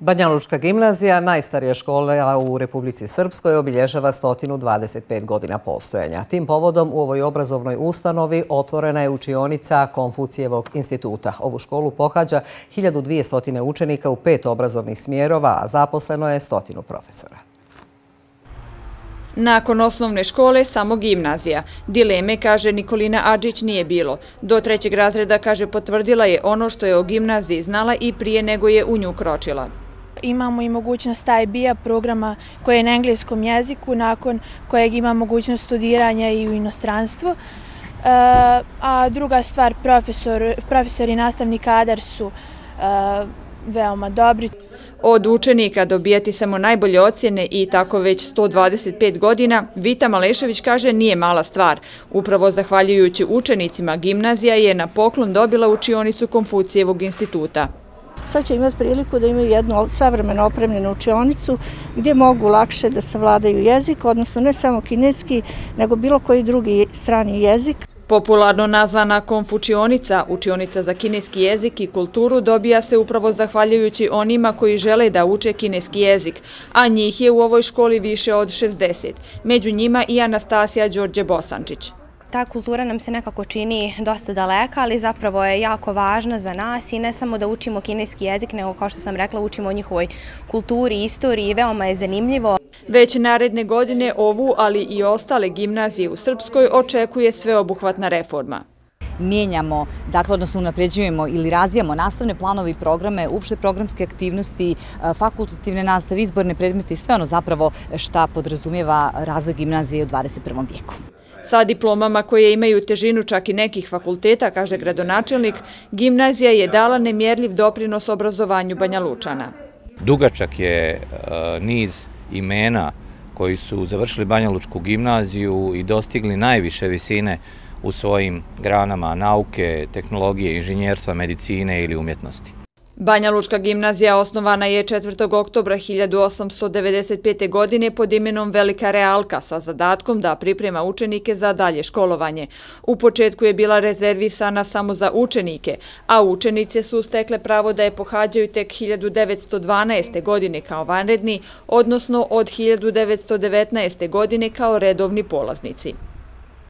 Banjalučka gimnazija, najstarija škola u Republici Srpskoj, obilježava 125 godina postojanja. Tim povodom u ovoj obrazovnoj ustanovi otvorena je učionica Konfucijevog instituta. Ovu školu pohađa 1200 učenika u 5 obrazovnih smjerova, a zaposleno je 100 profesora. Nakon osnovne škole samo gimnazija. Dileme, kaže Nikolina Adžić, nije bilo. Do 3. razreda, kaže, potvrdila je ono što je o gimnaziji znala i prije nego je u nju kročila. Imamo i mogućnost IB-a, programa koji je na engleskom jeziku, nakon kojeg ima mogućnost studiranja i u inostranstvu. A druga stvar, profesori i nastavni kadar su veoma dobri. Od učenika dobijati samo najbolje ocjene i tako već 125 godina, Vita Malešević kaže nije mala stvar. Upravo zahvaljujući učenicima, gimnazija je na poklon dobila učionicu Konfucijevog instituta. Sad će imati priliku da imaju jednu savremeno opremljenu učionicu gdje mogu lakše da savladaju jezik, odnosno ne samo kineski, nego bilo koji drugi strani jezik. Popularno nazvana Konfučionica, učionica za kineski jezik i kulturu, dobija se upravo zahvaljujući onima koji žele da uče kineski jezik, a njih je u ovoj školi više od 60. Među njima i Anastasija Đorđe Bosančić. Ta kultura nam se nekako čini dosta daleka, ali zapravo je jako važna za nas i ne samo da učimo kineski jezik, nego kao što sam rekla učimo o njihovoj kulturi, istoriji i veoma je zanimljivo. Već naredne godine ovu, ali i ostale gimnazije u Srpskoj očekuje sveobuhvatna reforma. Mijenjamo, dakle, odnosno unapređujemo ili razvijamo nastavne planove i programe, uopšte programske aktivnosti, fakultativne nastave, izborne predmete i sve ono zapravo šta podrazumijeva razvoj gimnazije u 21. vijeku. Sa diplomama koje imaju težinu čak i nekih fakulteta, kaže gradonačelnik, gimnazija je dala nemjerljiv doprinos obrazovanju Banjalučana. Dugačak je niz imena koji su završili Banjalučku gimnaziju i dostigli najviše visine u svojim granama nauke, tehnologije, inženjerstva, medicine ili umjetnosti. Banjalučka gimnazija osnovana je 4. oktobra 1895. godine pod imenom Velika Realka sa zadatkom da priprema učenike za dalje školovanje. U početku je bila rezervisana samo za učenike, a učenice su stekle pravo da je pohađaju tek 1912. godine kao vanredni, odnosno od 1919. godine kao redovni polaznici.